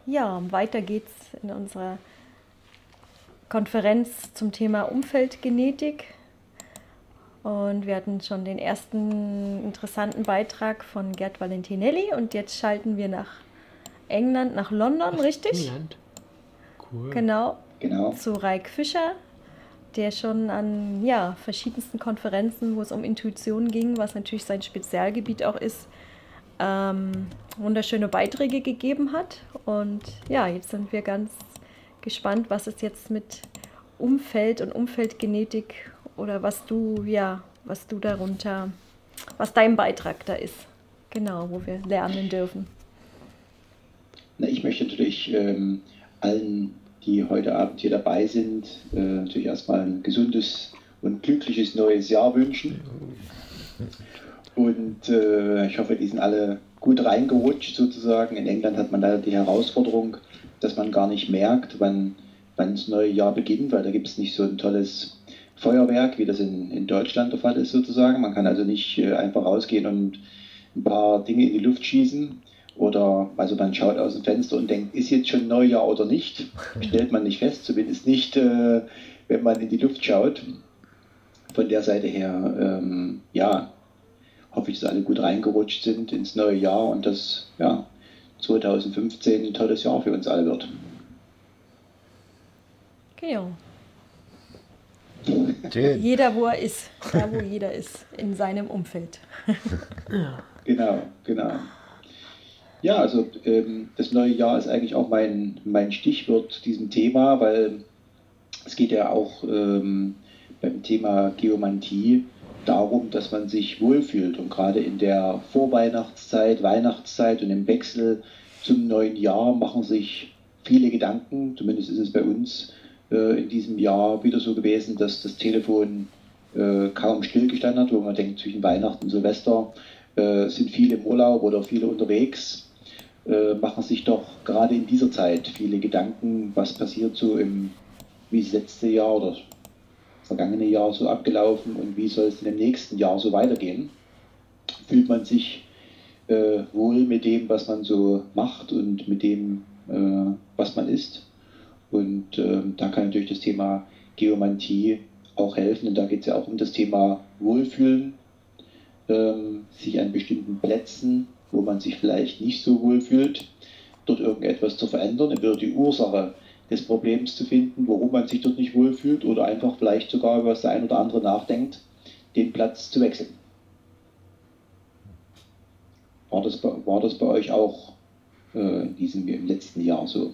Ja, weiter geht's in unserer Konferenz zum Thema Umfeldgenetik. Und wir hatten schon den ersten interessanten Beitrag von Gerd Valentinelli und jetzt schalten wir nach England, nach London, richtig? England. Cool. Genau, Genau. zu Raik Fischer, der schon an verschiedensten Konferenzen, wo es um Intuition ging, was natürlich sein Spezialgebiet auch ist, wunderschöne Beiträge gegeben hat. Und ja, jetzt sind wir ganz gespannt, was es jetzt mit Umfeld und Umfeldgenetik oder was dein Beitrag da ist. Genau, wo wir lernen dürfen. Na, ich möchte natürlich allen, die heute Abend hier dabei sind, natürlich erstmal ein gesundes und glückliches neues Jahr wünschen. Und ich hoffe, die sind alle gut reingerutscht sozusagen. In England hat man leider die Herausforderung, dass man gar nicht merkt, wann das neue Jahr beginnt, weil da gibt es nicht so ein tolles Feuerwerk, wie das in Deutschland der Fall ist sozusagen. Man kann also nicht einfach rausgehen und ein paar Dinge in die Luft schießen. Oder also man schaut aus dem Fenster und denkt, ist jetzt schon Neujahr oder nicht? Stellt man nicht fest, zumindest nicht, wenn man in die Luft schaut. Von der Seite her, hoffe ich, dass alle gut reingerutscht sind ins neue Jahr und dass 2015 ein tolles Jahr für uns alle wird. Genau. Schön. Jeder, wo er ist, da wo jeder ist, in seinem Umfeld. Genau. Ja, also das neue Jahr ist eigentlich auch mein Stichwort diesem Thema, weil es geht ja auch beim Thema Geomantie darum, dass man sich wohlfühlt. Und gerade in der Vorweihnachtszeit, Weihnachtszeit und im Wechsel zum neuen Jahr machen sich viele Gedanken, zumindest ist es bei uns in diesem Jahr wieder so gewesen, dass das Telefon kaum stillgestanden hat, wo man denkt, zwischen Weihnachten und Silvester sind viele im Urlaub oder viele unterwegs, machen sich doch gerade in dieser Zeit viele Gedanken, was passiert so wie das letzte Jahr oder das vergangene Jahr so abgelaufen und wie soll es in dem nächsten Jahr so weitergehen. Fühlt man sich wohl mit dem, was man so macht und mit dem, was man ist. Und da kann natürlich das Thema Geomantie auch helfen. Und da geht es ja auch um das Thema Wohlfühlen, sich an bestimmten Plätzen, wo man sich vielleicht nicht so wohl fühlt, dort irgendetwas zu verändern, entweder die Ursache des Problems zu finden, warum man sich dort nicht wohlfühlt, oder einfach vielleicht sogar über das ein oder andere nachdenkt, den Platz zu wechseln. War das bei euch auch im letzten Jahr so?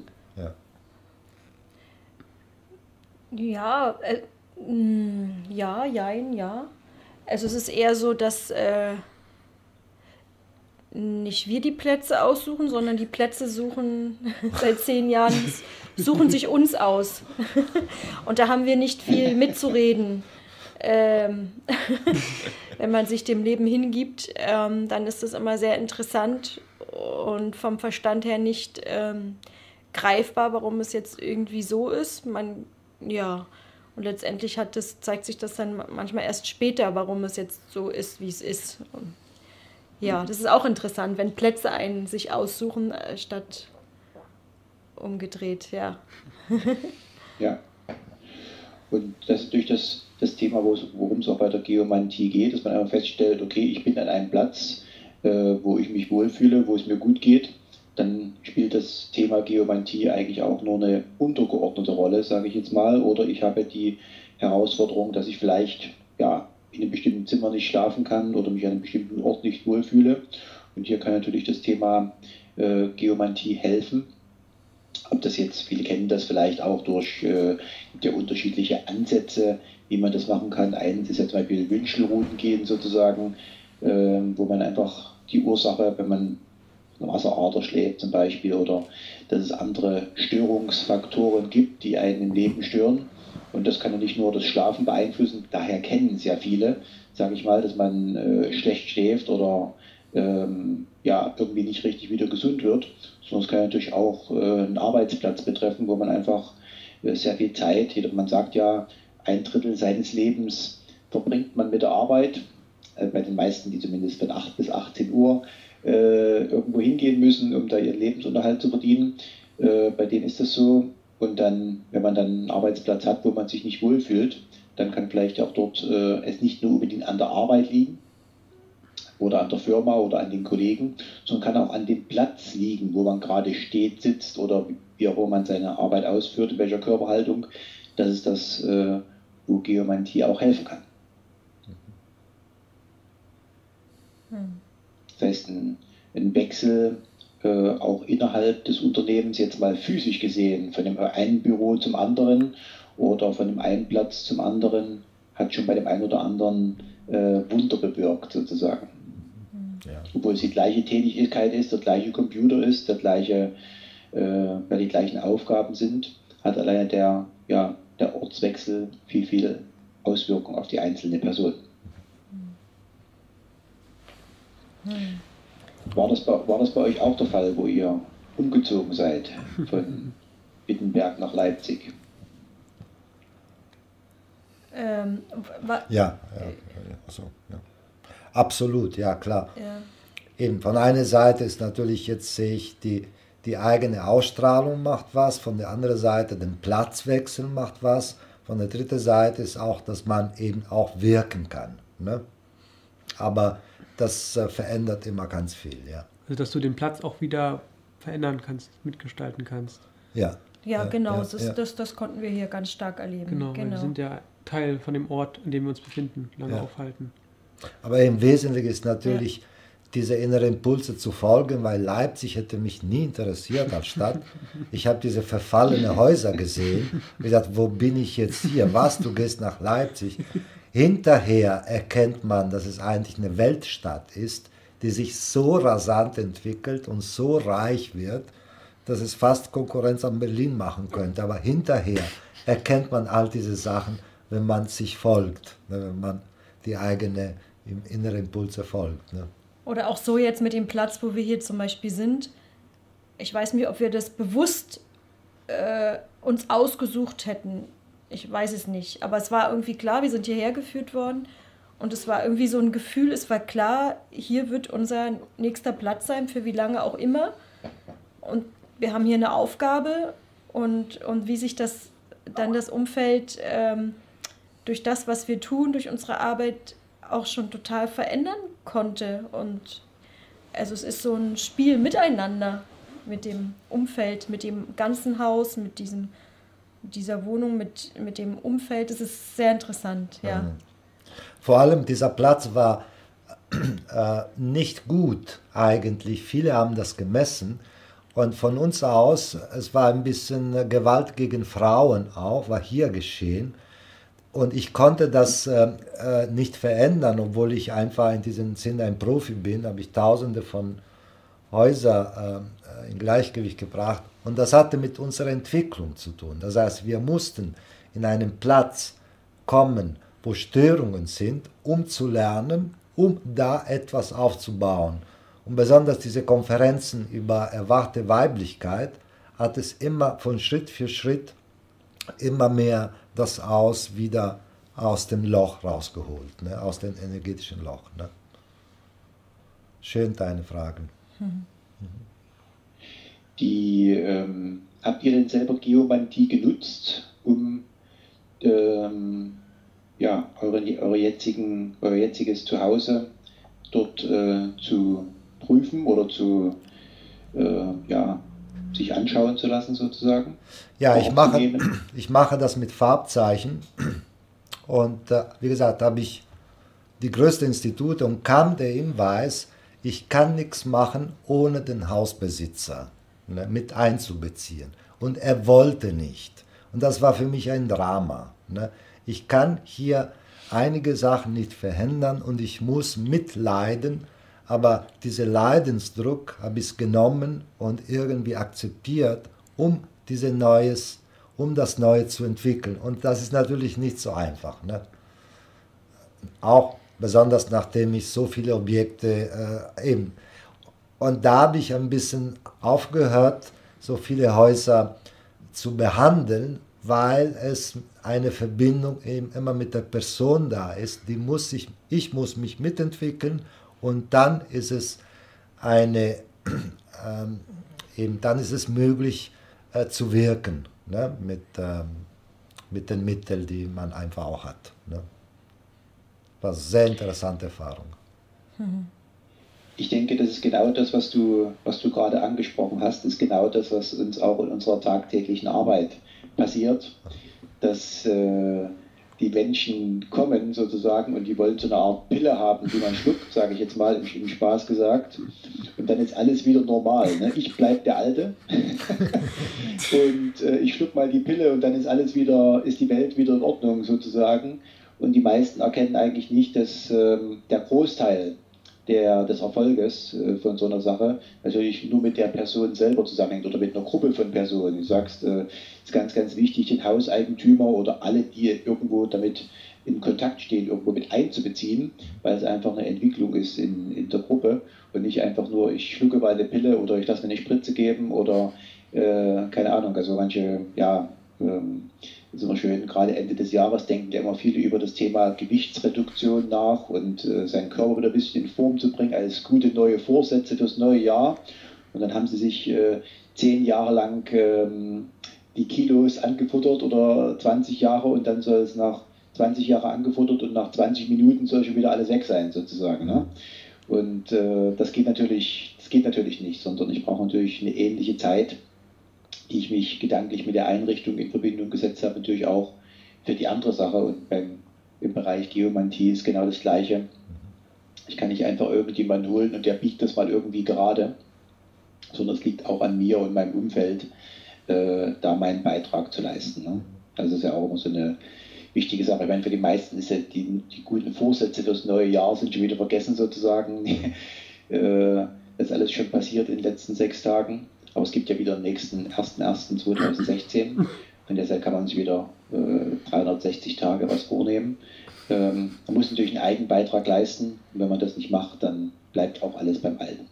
Ja. Ja. Also es ist eher so, dass nicht wir die Plätze aussuchen, sondern die Plätze suchen seit 10 Jahren, suchen sich uns aus. Und da haben wir nicht viel mitzureden. Wenn man sich dem Leben hingibt, dann ist das immer sehr interessant und vom Verstand her nicht greifbar, warum es jetzt irgendwie so ist. Und letztendlich zeigt sich das dann manchmal erst später, warum es jetzt so ist, wie es ist. Und ja, das ist auch interessant, wenn Plätze einen sich aussuchen, statt umgedreht, ja. Ja. Und das ist natürlich das Thema, worum es auch bei der Geomantie geht, dass man einfach feststellt, okay, ich bin an einem Platz, wo ich mich wohlfühle, wo es mir gut geht. Dann spielt das Thema Geomantie eigentlich auch nur eine untergeordnete Rolle, sage ich jetzt mal. Oder ich habe die Herausforderung, dass ich vielleicht in einem bestimmten Zimmer nicht schlafen kann oder mich an einem bestimmten Ort nicht wohlfühle. Und hier kann natürlich das Thema Geomantie helfen. Ob das jetzt, viele kennen das vielleicht auch durch der unterschiedliche Ansätze, wie man das machen kann. Eines ist ja zum Beispiel Wünschelrouten gehen sozusagen, wo man einfach die Ursache, wenn man eine Wasserader schläft zum Beispiel, oder dass es andere Störungsfaktoren gibt, die einen im Leben stören. Und das kann ja nicht nur das Schlafen beeinflussen, daher kennen es ja viele, sage ich mal, dass man schlecht schläft oder irgendwie nicht richtig wieder gesund wird, sondern es kann natürlich auch einen Arbeitsplatz betreffen, wo man einfach sehr viel Zeit, man sagt ja, 1/3 seines Lebens verbringt man mit der Arbeit, bei den meisten, die zumindest von 8 bis 18 Uhr irgendwo hingehen müssen, um da ihren Lebensunterhalt zu verdienen. bei denen ist das so. Und dann, wenn man dann einen Arbeitsplatz hat, wo man sich nicht wohlfühlt, dann kann vielleicht auch dort es nicht nur unbedingt an der Arbeit liegen oder an der Firma oder an den Kollegen, sondern kann auch an dem Platz liegen, wo man gerade steht, sitzt oder wie auch immer man seine Arbeit ausführt, in welcher Körperhaltung. Das ist das, wo Geomantie auch helfen kann. Das heißt, ein Wechsel auch innerhalb des Unternehmens, jetzt mal physisch gesehen, von dem einen Büro zum anderen oder von dem einen Platz zum anderen, hat schon bei dem einen oder anderen Wunder bewirkt, sozusagen. Ja. Obwohl es die gleiche Tätigkeit ist, der gleiche Computer ist, die gleichen Aufgaben sind, hat alleine der Ortswechsel viel Auswirkung auf die einzelne Person. War das bei euch auch der Fall, wo ihr umgezogen seid von Wittenberg nach Leipzig? Ja. Absolut, ja klar. Ja. Eben von einer Seite ist natürlich, jetzt sehe ich, die eigene Ausstrahlung macht was, von der anderen Seite den Platzwechsel macht was, von der dritten Seite ist auch, dass man eben auch wirken kann. Ne? Aber das verändert immer ganz viel, ja. Also dass du den Platz auch wieder verändern kannst, mitgestalten kannst. Ja, genau, das konnten wir hier ganz stark erleben. Genau. Wir sind ja Teil von dem Ort, in dem wir uns befinden, lange aufhalten. Aber im Wesentlichen ist natürlich diese inneren Impulse zu folgen, weil Leipzig hätte mich nie interessiert als Stadt. Ich habe diese verfallenen Häuser gesehen und gesagt, wo bin ich jetzt hier? Was, du gehst nach Leipzig? Hinterher erkennt man, dass es eigentlich eine Weltstadt ist, die sich so rasant entwickelt und so reich wird, dass es fast Konkurrenz an Berlin machen könnte. Aber hinterher erkennt man all diese Sachen, wenn man sich folgt, wenn man die eigene innere Impulse folgt. Ne? Oder auch so jetzt mit dem Platz, wo wir hier zum Beispiel sind. Ich weiß nicht, ob wir das bewusst uns ausgesucht hätten. Ich weiß es nicht. Aber es war irgendwie klar, wir sind hierher geführt worden. Und es war irgendwie so ein Gefühl, es war klar, hier wird unser nächster Platz sein, für wie lange auch immer. Und wir haben hier eine Aufgabe. Und wie sich das Umfeld durch das, was wir tun, durch unsere Arbeit auch schon total verändern konnte. Und also es ist so ein Spiel miteinander mit dem Umfeld, mit dem ganzen Haus, mit dieser Wohnung, mit dem Umfeld. Das ist sehr interessant, ja. Vor allem dieser Platz war nicht gut eigentlich. Viele haben das gemessen. Und von uns aus, es war ein bisschen Gewalt gegen Frauen auch, war hier geschehen. Und ich konnte das nicht verändern, obwohl ich einfach in diesem Sinne ein Profi bin, habe ich tausende von Häusern in Gleichgewicht gebracht. Und das hatte mit unserer Entwicklung zu tun. Das heißt, wir mussten in einen Platz kommen, wo Störungen sind, um zu lernen, um da etwas aufzubauen. Und besonders diese Konferenzen über erwachte Weiblichkeit hat es immer von Schritt für Schritt immer mehr das wieder aus dem Loch rausgeholt, ne? Aus dem energetischen Loch. Ne? Schön, deine Fragen. Habt ihr denn selber Geomantie genutzt, um euer jetziges Zuhause dort zu prüfen oder sich anschauen zu lassen sozusagen? Ja, ich mache das mit Farbzeichen und wie gesagt, habe ich die größten Institute und kam der Hinweis, ich kann nichts machen, ohne den Hausbesitzer mit einzubeziehen. Und er wollte nicht. Und das war für mich ein Drama. Ne? Ich kann hier einige Sachen nicht verhindern und ich muss mitleiden, aber diesen Leidensdruck habe ich genommen und irgendwie akzeptiert, um das Neue zu entwickeln. Und das ist natürlich nicht so einfach. Ne? Auch besonders nachdem ich so viele Objekte Und da habe ich ein bisschen aufgehört, so viele Häuser zu behandeln, weil es eine Verbindung eben immer mit der Person da ist. Ich muss mich mitentwickeln und dann ist es dann ist es möglich, zu wirken, ne? Mit den Mitteln, die man einfach auch hat. Ne? War eine sehr interessante Erfahrung. Ich denke, das ist genau das, was du gerade angesprochen hast, ist genau das, was uns auch in unserer tagtäglichen Arbeit passiert, dass die Menschen kommen sozusagen und die wollen so eine Art Pille haben, die man schluckt, sage ich jetzt mal im Spaß gesagt, und dann ist alles wieder normal. Ne? Ich bleibe der Alte und ich schluck mal die Pille und dann ist die Welt wieder in Ordnung sozusagen. Und die meisten erkennen eigentlich nicht, dass der Großteil des Erfolges von so einer Sache natürlich nur mit der Person selber zusammenhängt oder mit einer Gruppe von Personen. Du sagst, ist ganz, ganz wichtig, den Hauseigentümer oder alle, die irgendwo damit in Kontakt stehen, irgendwo mit einzubeziehen, weil es einfach eine Entwicklung ist in der Gruppe und nicht einfach nur, ich schlucke mal eine Pille oder ich lasse mir eine Spritze geben oder keine Ahnung, also manche, ja, ist immer schön, gerade Ende des Jahres denken ja immer viele über das Thema Gewichtsreduktion nach und seinen Körper wieder ein bisschen in Form zu bringen, als gute neue Vorsätze fürs neue Jahr. Und dann haben sie sich 10 Jahre lang die Kilos angefuttert oder 20 Jahre und dann soll es nach 20 Jahren angefuttert und nach 20 Minuten soll schon wieder alles weg sein sozusagen. Ne? Und das geht natürlich nicht, sondern ich brauche natürlich eine ähnliche Zeit, die ich mich gedanklich mit der Einrichtung in Verbindung gesetzt habe, natürlich auch für die andere Sache. Und im Bereich Geomantie ist genau das Gleiche. Ich kann nicht einfach irgendjemanden holen und der biegt das mal irgendwie gerade, sondern es liegt auch an mir und meinem Umfeld, da meinen Beitrag zu leisten. Ne? Das ist ja auch immer so eine wichtige Sache. Ich meine, für die meisten ist ja die guten Vorsätze fürs neue Jahr sind schon wieder vergessen sozusagen. Das ist alles schon passiert in den letzten 6 Tagen. Aber es gibt ja wieder den nächsten 1.1.2016 und deshalb kann man sich wieder 360 Tage was vornehmen. Man muss natürlich einen Eigenbeitrag leisten und wenn man das nicht macht, dann bleibt auch alles beim Alten.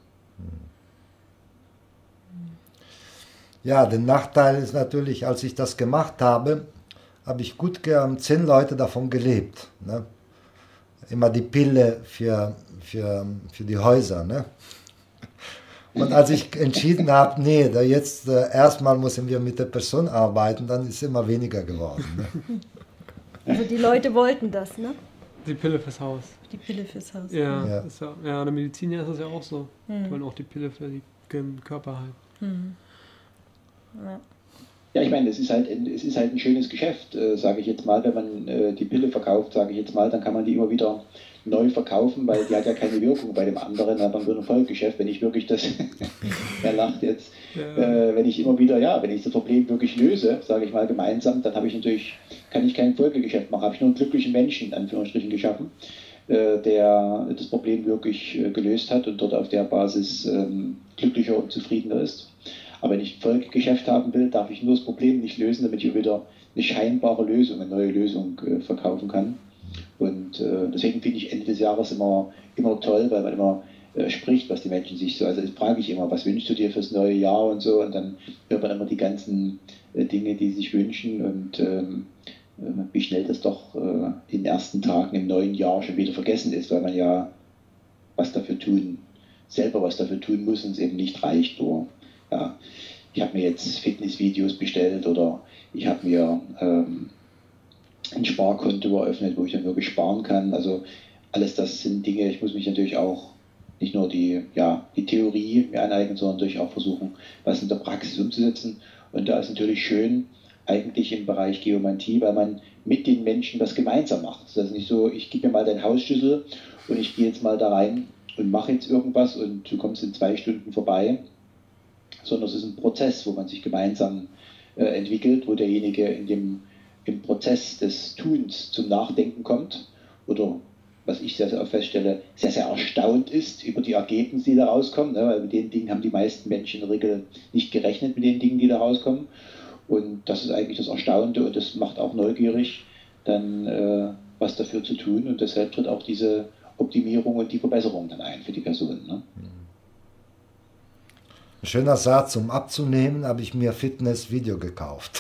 Ja, der Nachteil ist natürlich, als ich das gemacht habe, habe ich gut gern 10 Leute davon gelebt. Ne? Immer die Pille für die Häuser. Ne? Und als ich entschieden habe, nee, jetzt erstmal müssen wir mit der Person arbeiten, dann ist es immer weniger geworden. Ne? Also die Leute wollten das, ne? Die Pille fürs Haus. Die Pille fürs Haus. Ja, ja. Ist ja, in der Medizin ist das ja auch so. Die wollen auch die Pille für den Körper halten. Ja. Ja, ich meine, es ist halt ein schönes Geschäft, sage ich jetzt mal, wenn man die Pille verkauft, sage ich jetzt mal, dann kann man die immer wieder neu verkaufen, weil die hat ja keine Wirkung bei dem anderen, hat man so ein Vollgeschäft, wenn ich wirklich das, er lacht jetzt, wenn ich immer wieder, wenn ich das Problem wirklich löse, sage ich mal gemeinsam, dann kann ich kein Folgegeschäft machen, habe ich nur einen glücklichen Menschen, in Anführungsstrichen, geschaffen, der das Problem wirklich gelöst hat und dort auf der Basis glücklicher und zufriedener ist. Aber wenn ich ein Folgegeschäft haben will, darf ich nur das Problem nicht lösen, damit ich wieder eine scheinbare Lösung, eine neue Lösung verkaufen kann. Und deswegen finde ich Ende des Jahres immer toll, weil man immer spricht, was die Menschen sich so, also das frage ich immer, was wünschst du dir fürs neue Jahr und so, und dann hört man immer die ganzen Dinge, die sie sich wünschen und wie schnell das doch in den ersten Tagen im neuen Jahr schon wieder vergessen ist, weil man ja selber was dafür tun muss und es eben nicht reicht, nur ich habe mir jetzt Fitnessvideos bestellt oder ich habe mir ein Sparkonto eröffnet, wo ich dann wirklich sparen kann. Also alles das sind Dinge, ich muss mich natürlich auch nicht nur die Theorie mir aneignen, sondern natürlich auch versuchen, was in der Praxis umzusetzen. Und da ist natürlich schön, eigentlich im Bereich Geomantie, weil man mit den Menschen was gemeinsam macht. Das ist nicht so, ich gebe mir mal deinen Hausschlüssel und ich gehe jetzt mal da rein und mache jetzt irgendwas und du kommst in 2 Stunden vorbei, sondern es ist ein Prozess, wo man sich gemeinsam entwickelt, wo derjenige im Prozess des Tuns zum Nachdenken kommt oder, was ich sehr, sehr oft feststelle, sehr, sehr erstaunt ist über die Ergebnisse, die da rauskommen, ne? Weil mit den Dingen haben die meisten Menschen in der Regel nicht gerechnet, mit den Dingen, die da rauskommen. Und das ist eigentlich das Erstaunte und das macht auch neugierig, dann was dafür zu tun, und deshalb tritt auch diese Optimierung und die Verbesserung dann ein für die Person. Ne? Ein schöner Satz, um abzunehmen, habe ich mir Fitness-Video gekauft.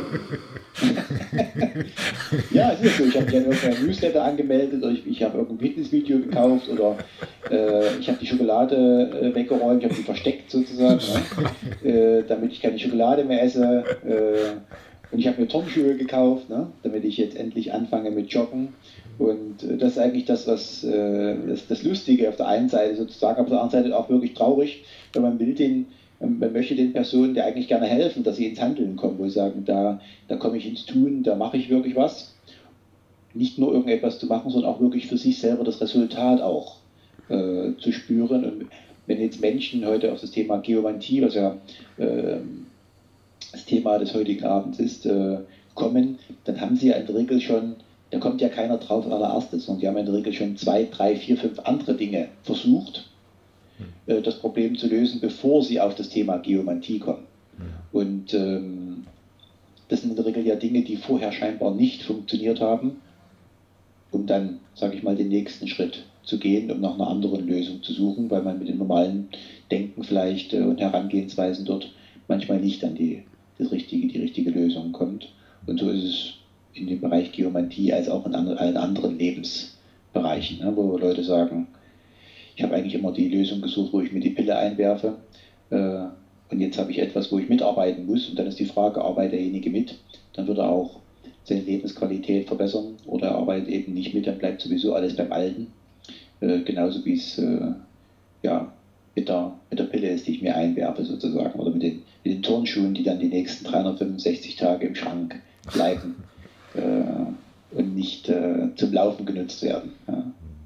Ja, es ist so. Ich habe ja irgendein Newsletter angemeldet oder ich habe irgendein Fitnessvideo gekauft oder ich habe die Schokolade weggeräumt, ich habe die versteckt sozusagen, ne? Damit ich keine Schokolade mehr esse. Und ich habe mir Turnschuhe gekauft, ne? Damit ich jetzt endlich anfange mit Joggen. Und das ist eigentlich das, was das Lustige auf der einen Seite sozusagen, aber auf der anderen Seite auch wirklich traurig, weil man möchte den Personen, die eigentlich gerne helfen, dass sie ins Handeln kommen, wo sie sagen, da komme ich ins Tun, da mache ich wirklich was. Nicht nur irgendetwas zu machen, sondern auch wirklich für sich selber das Resultat auch zu spüren. Und wenn jetzt Menschen heute auf das Thema Geomantie, was ja das Thema des heutigen Abends ist, kommen, dann haben sie ja in der Regel schon, da kommt ja keiner drauf als allererstes, sondern die haben in der Regel schon 2, 3, 4, 5 andere Dinge versucht, das Problem zu lösen, bevor sie auf das Thema Geomantie kommen. Und das sind in der Regel ja Dinge, die vorher scheinbar nicht funktioniert haben, um dann, sage ich mal, den nächsten Schritt zu gehen, um nach einer anderen Lösung zu suchen, weil man mit dem normalen Denken vielleicht und Herangehensweisen dort manchmal nicht an die richtige Lösung kommt. Und so ist es in dem Bereich Geomantie als auch in allen anderen Lebensbereichen, ne, wo Leute sagen, ich habe eigentlich immer die Lösung gesucht, wo ich mir die Pille einwerfe und jetzt habe ich etwas, wo ich mitarbeiten muss und dann ist die Frage, arbeitet derjenige mit, dann wird er auch seine Lebensqualität verbessern oder er arbeitet eben nicht mit, dann bleibt sowieso alles beim Alten, genauso wie es ja, mit der Pille ist, die ich mir einwerfe sozusagen oder mit den Turnschuhen, die dann die nächsten 365 Tage im Schrank bleiben und nicht zum Laufen genutzt werden. Ja.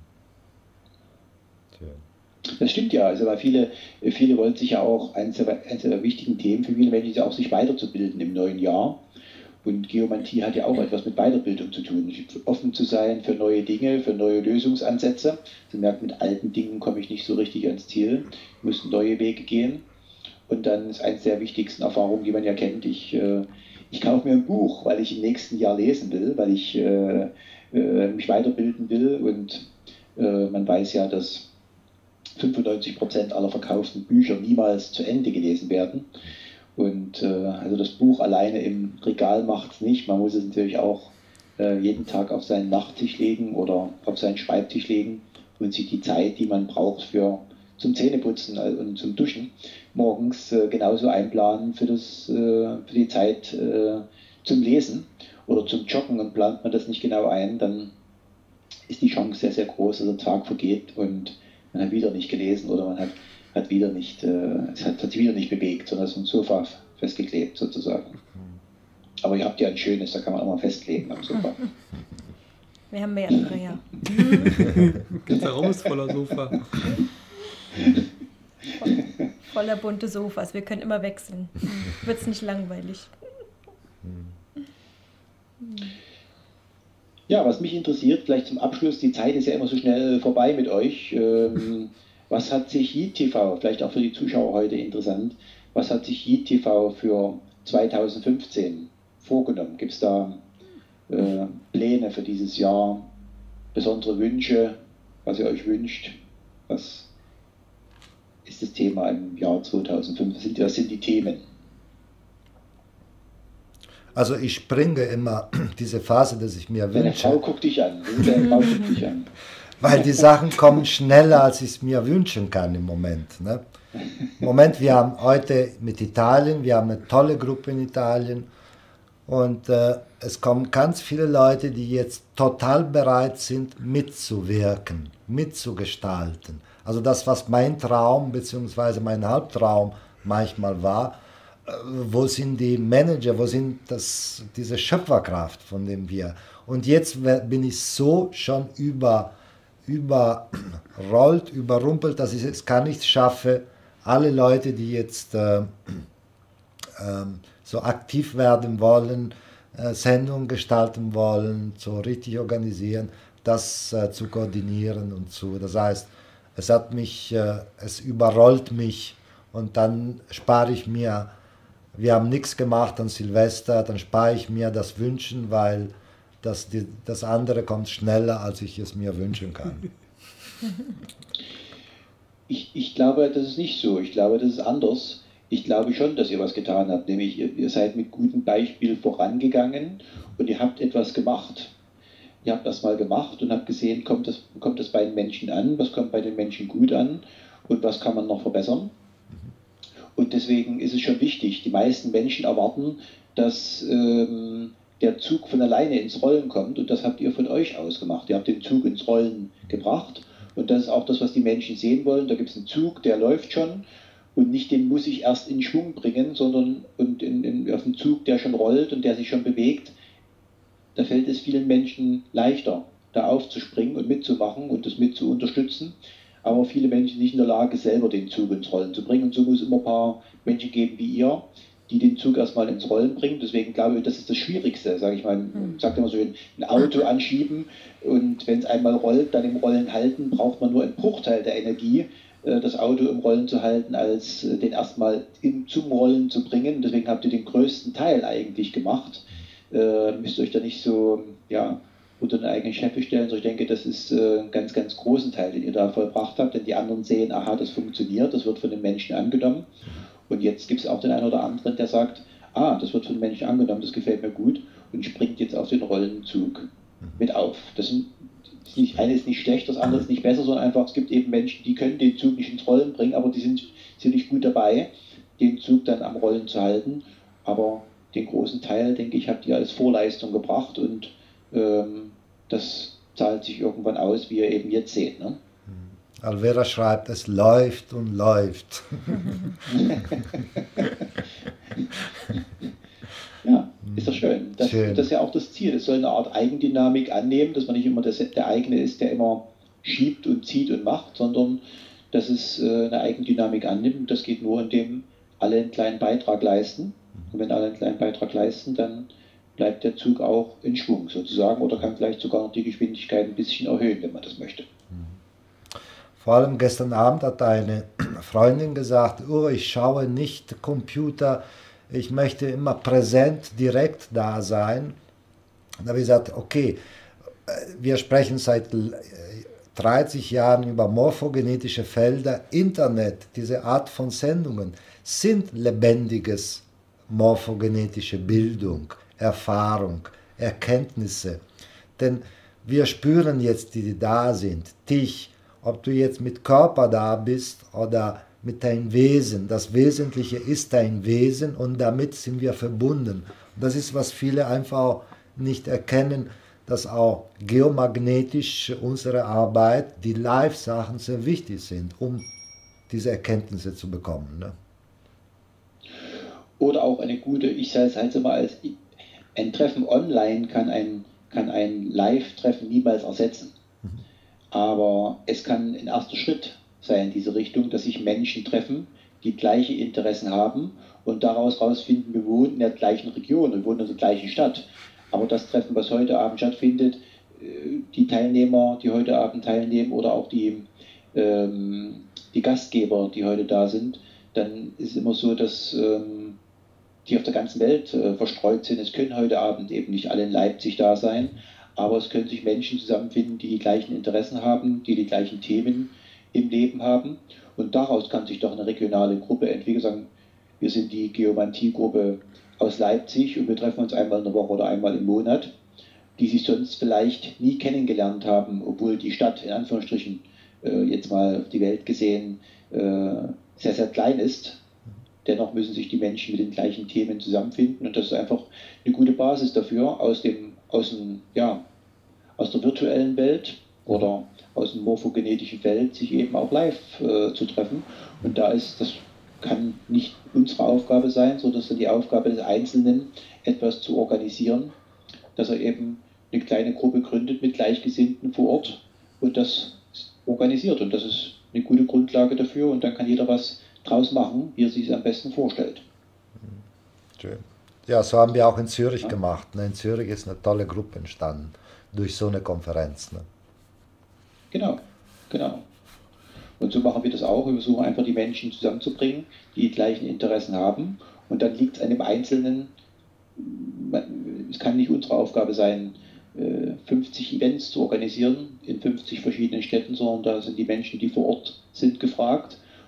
Das stimmt ja, also weil viele wollen sich ja auch, eines der wichtigen Themen für viele Menschen ist ja auch, sich weiterzubilden im neuen Jahr. Und Geomantie hat ja auch etwas mit Weiterbildung zu tun, offen zu sein für neue Dinge, für neue Lösungsansätze. Sie merken, mit alten Dingen komme ich nicht so richtig ans Ziel, ich muss neue Wege gehen. Und dann ist eines der wichtigsten Erfahrungen, die man ja kennt, ich kaufe mir ein Buch, weil ich im nächsten Jahr lesen will, weil ich mich weiterbilden will. Und man weiß ja, dass 95% aller verkauften Bücher niemals zu Ende gelesen werden. Und also das Buch alleine im Regal macht es nicht. Man muss es natürlich auch jeden Tag auf seinen Nachttisch legen oder auf seinen Schreibtisch legen und sich die Zeit, die man braucht zum Zähneputzen und zum Duschen, morgens genauso einplanen für die Zeit zum Lesen oder zum Joggen. Und plant man das nicht genau ein, dann ist die Chance sehr, sehr groß, dass der Tag vergeht und man hat wieder nicht gelesen oder man hat wieder nicht, es hat sich wieder nicht bewegt, sondern ist am Sofa festgeklebt sozusagen. Aber ihr habt ja ein schönes, da kann man auch mal festlegen am Sofa. Wir haben mehrere, ja. Der Raum ist voller Sofa. Voller bunte Sofas, wir können immer wechseln. Wird es nicht langweilig. Ja, was mich interessiert, vielleicht zum Abschluss, die Zeit ist ja immer so schnell vorbei mit euch. Was hat sich YIT-TV, vielleicht auch für die Zuschauer heute interessant, was hat sich YIT-TV für 2015 vorgenommen? Gibt es da Pläne für dieses Jahr, besondere Wünsche, was ihr euch wünscht? Was ist das Thema im Jahr 2015? Was sind die Themen? Also ich springe immer diese Phase, dass ich mir wünsche. Deine Frau guckt dich an. Deine Frau guckt dich an. Weil die Sachen kommen schneller, als ich es mir wünschen kann im Moment. Ne? Im Moment, wir haben heute mit Italien, wir haben eine tolle Gruppe in Italien und es kommen ganz viele Leute, die jetzt total bereit sind, mitzuwirken, mitzugestalten. Also das, was mein Traum bzw. mein Halbtraum manchmal war, wo sind die Manager, wo sind diese Schöpferkraft, von dem wir... Und jetzt bin ich so schon überrumpelt, dass ich es gar nicht schaffe, alle Leute, die jetzt so aktiv werden wollen, Sendungen gestalten wollen, so richtig organisieren, das zu koordinieren und zu. Das heißt, es überrollt mich und dann spare ich mir, wir haben nichts gemacht an Silvester, dann spare ich mir das Wünschen, weil das andere kommt schneller, als ich es mir wünschen kann. Ich glaube, das ist nicht so. Ich glaube, das ist anders. ich glaube schon, dass ihr was getan habt, nämlich ihr seid mit gutem Beispiel vorangegangen und ihr habt etwas gemacht. Ihr habt das mal gemacht und habt gesehen, kommt das bei den Menschen an, was kommt bei den Menschen gut an und was kann man noch verbessern. Und deswegen ist es schon wichtig, die meisten Menschen erwarten, dass der Zug von alleine ins Rollen kommt und das habt ihr von euch aus gemacht. Ihr habt den Zug ins Rollen gebracht und das ist auch das, was die Menschen sehen wollen. Da gibt es einen Zug, der läuft schon und nicht den muss ich erst in Schwung bringen, sondern auf einen Zug, der schon rollt und der sich schon bewegt. Da fällt es vielen Menschen leichter, da aufzuspringen und mitzumachen und das mit zu unterstützen. Aber viele Menschen sind nicht in der Lage, selber den Zug ins Rollen zu bringen. Und so muss es immer ein paar Menschen geben wie ihr, die den Zug erstmal ins Rollen bringen. Deswegen glaube ich, das ist das Schwierigste, sage ich mal. Man sagt immer so, ein Auto anschieben und wenn es einmal rollt, dann im Rollen halten, braucht man nur einen Bruchteil der Energie, das Auto im Rollen zu halten, als den erstmal zum Rollen zu bringen. Deswegen habt ihr den größten Teil eigentlich gemacht. Müsst ihr euch da nicht so unter den eigenen Scheffel stellen, sondern ich denke, das ist ein ganz, ganz großen Teil, den ihr da vollbracht habt, denn die anderen sehen, aha, das funktioniert, das wird von den Menschen angenommen und jetzt gibt es auch den einen oder anderen, der sagt, das wird von den Menschen angenommen, das gefällt mir gut und springt jetzt auf den Rollenzug mit auf. Eine ist nicht schlecht, das andere ist nicht besser, sondern einfach, es gibt eben Menschen, die können den Zug nicht ins Rollen bringen, aber die sind ziemlich gut dabei, den Zug dann am Rollen zu halten, aber den großen Teil, denke ich, habt ihr als Vorleistung gebracht und das zahlt sich irgendwann aus, wie ihr eben jetzt seht. Ne? Alvera schreibt, es läuft und läuft. Ja, ist doch schön. Das ist ja auch das Ziel. Es soll eine Art Eigendynamik annehmen, dass man nicht immer der eigene ist, der immer schiebt und zieht und macht, sondern dass es eine Eigendynamik annimmt. Das geht nur, indem alle einen kleinen Beitrag leisten. Und wenn alle einen kleinen Beitrag leisten, dann bleibt der Zug auch in Schwung sozusagen oder kann vielleicht sogar noch die Geschwindigkeit ein bisschen erhöhen, wenn man das möchte. Vor allem gestern Abend hat eine Freundin gesagt, ich schaue nicht Computer, ich möchte immer präsent, direkt da sein. Da habe ich gesagt, okay, wir sprechen seit 30 Jahren über morphogenetische Felder, Internet, diese Art von Sendungen sind lebendiges morphogenetische Bildung, Erfahrung, Erkenntnisse. Denn wir spüren jetzt, die da sind, dich, ob du jetzt mit Körper da bist oder mit deinem Wesen. Das Wesentliche ist dein Wesen und damit sind wir verbunden. Und das ist, was viele einfach nicht erkennen, dass auch geomagnetisch unsere Arbeit, die Live-Sachen sehr wichtig sind, um diese Erkenntnisse zu bekommen. Ne? Oder auch eine gute, ich sage es halt so mal, ein Treffen online kann ein Live-Treffen niemals ersetzen. Aber es kann ein erster Schritt sein in diese Richtung, dass sich Menschen treffen, die gleiche Interessen haben und daraus rausfinden, wir wohnen in der gleichen Region und wohnen in der gleichen Stadt. Aber das Treffen, was heute Abend stattfindet, die Teilnehmer, die heute Abend teilnehmen oder auch die Gastgeber, die heute da sind, dann ist es immer so, dass die auf der ganzen Welt verstreut sind. Es können heute Abend eben nicht alle in Leipzig da sein, aber es können sich Menschen zusammenfinden, die die gleichen Interessen haben, die die gleichen Themen im Leben haben. Und daraus kann sich doch eine regionale Gruppe entwickeln. Sagen, wir sind die Geomantie-Gruppe aus Leipzig und wir treffen uns einmal in der Woche oder einmal im Monat, die sich sonst vielleicht nie kennengelernt haben, obwohl die Stadt in Anführungsstrichen jetzt mal auf die Welt gesehen sehr, sehr klein ist. Dennoch müssen sich die Menschen mit den gleichen Themen zusammenfinden und das ist einfach eine gute Basis dafür, aus der virtuellen Welt oder aus dem morphogenetischen Feld sich eben auch live zu treffen. Und das kann nicht unsere Aufgabe sein, sondern es ist die Aufgabe des Einzelnen, etwas zu organisieren, dass er eben eine kleine Gruppe gründet mit Gleichgesinnten vor Ort und das organisiert. Und das ist eine gute Grundlage dafür und dann kann jeder was draus machen, wie er sich es am besten vorstellt. Schön. Ja, so haben wir auch in Zürich gemacht. Ne? In Zürich ist eine tolle Gruppe entstanden durch so eine Konferenz. Ne? Genau. Und so machen wir das auch. Wir versuchen einfach die Menschen zusammenzubringen, die die gleichen Interessen haben. Und dann liegt es an dem Einzelnen, es kann nicht unsere Aufgabe sein, 50 Events zu organisieren in 50 verschiedenen Städten, sondern da sind die Menschen, die vor Ort sind, gefragt.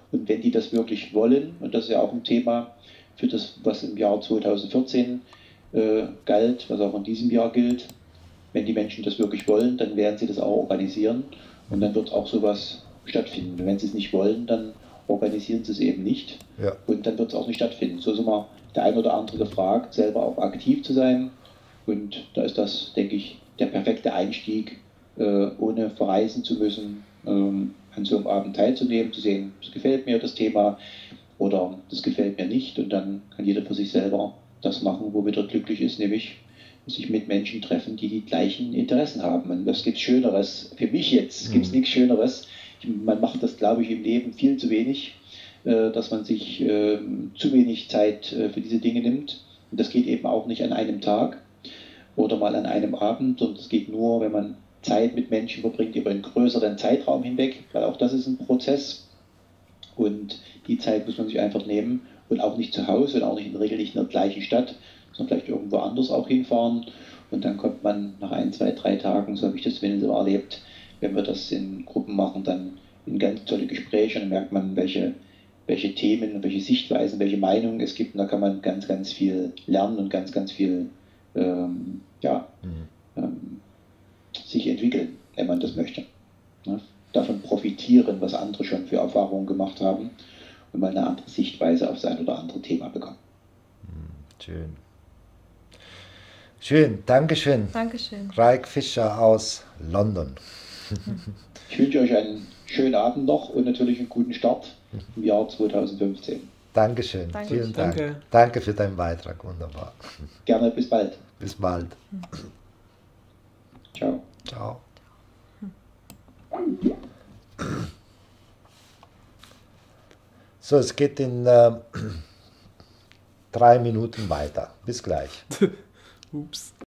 Und wenn die das wirklich wollen, und das ist ja auch ein Thema für das, was im Jahr 2014 galt, was auch in diesem Jahr gilt, wenn die Menschen das wirklich wollen, dann werden sie das auch organisieren und dann wird auch sowas stattfinden. Wenn sie es nicht wollen, dann organisieren sie es eben nicht und dann wird es auch nicht stattfinden. So ist immer der ein oder andere gefragt, selber auch aktiv zu sein und da ist das, denke ich, der perfekte Einstieg, ohne verreisen zu müssen, an so einem Abend teilzunehmen, zu sehen, das gefällt mir das Thema oder das gefällt mir nicht und dann kann jeder für sich selber das machen, womit er glücklich ist, nämlich sich mit Menschen treffen, die die gleichen Interessen haben. Und was gibt es Schöneres? Für mich jetzt gibt es nichts Schöneres. Man macht das, glaube ich, im Leben viel zu wenig, dass man sich zu wenig Zeit für diese Dinge nimmt. Und das geht eben auch nicht an einem Tag oder mal an einem Abend, sondern das geht nur, wenn man Zeit mit Menschen verbringt über einen größeren Zeitraum hinweg, weil auch das ist ein Prozess und die Zeit muss man sich einfach nehmen und auch nicht zu Hause und auch nicht in der Regel nicht in der gleichen Stadt, sondern vielleicht irgendwo anders auch hinfahren und dann kommt man nach 1, 2, 3 Tagen, so habe ich das zumindest so erlebt, wenn wir das in Gruppen machen, dann in ganz tolle Gespräche und dann merkt man, welche Themen, welche Sichtweisen, welche Meinungen es gibt und da kann man ganz, ganz viel lernen und ganz, ganz viel sich entwickeln, wenn man das möchte. Ne? Davon profitieren, was andere schon für Erfahrungen gemacht haben und mal eine andere Sichtweise auf sein oder andere Thema bekommen. Schön. Schön, Dankeschön. Dankeschön. Raik Fischer aus London. Ich wünsche euch einen schönen Abend noch und natürlich einen guten Start im Jahr 2015. Dankeschön. Danke. Vielen Dank. Danke. Danke für deinen Beitrag. Wunderbar. Gerne, bis bald. Bis bald. Ciao. Ciao. So, es geht in 3 Minuten weiter. Bis gleich. Ups.